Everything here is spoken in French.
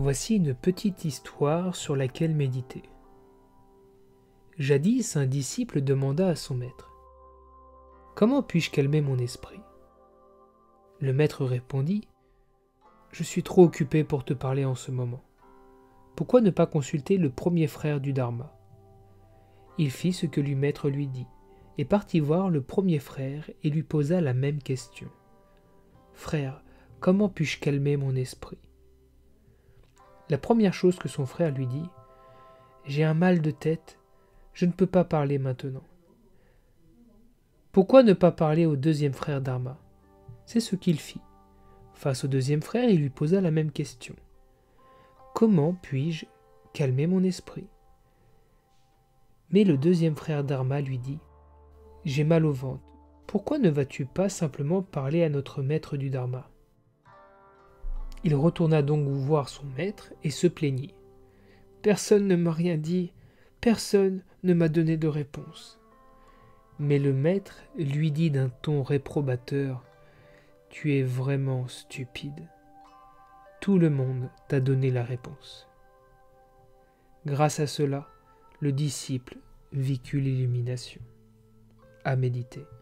Voici une petite histoire sur laquelle méditer. Jadis, un disciple demanda à son maître : « Comment puis-je calmer mon esprit ?» Le maître répondit : « Je suis trop occupé pour te parler en ce moment. Pourquoi ne pas consulter le premier frère du Dharma ?» Il fit ce que le maître lui dit, et partit voir le premier frère et lui posa la même question. « Frère, comment puis-je calmer mon esprit ?» La première chose que son frère lui dit : « J'ai un mal de tête, je ne peux pas parler maintenant. » Pourquoi ne pas parler au deuxième frère Dharma ? C'est ce qu'il fit. Face au deuxième frère, il lui posa la même question. « Comment puis-je calmer mon esprit ?» Mais le deuxième frère Dharma lui dit : « J'ai mal au ventre. Pourquoi ne vas-tu pas simplement parler à notre maître du Dharma ?» Il retourna donc voir son maître et se plaignit. « Personne ne m'a rien dit, personne ne m'a donné de réponse. » Mais le maître lui dit d'un ton réprobateur : « Tu es vraiment stupide. Tout le monde t'a donné la réponse. » Grâce à cela, le disciple vécut l'illumination. À méditer.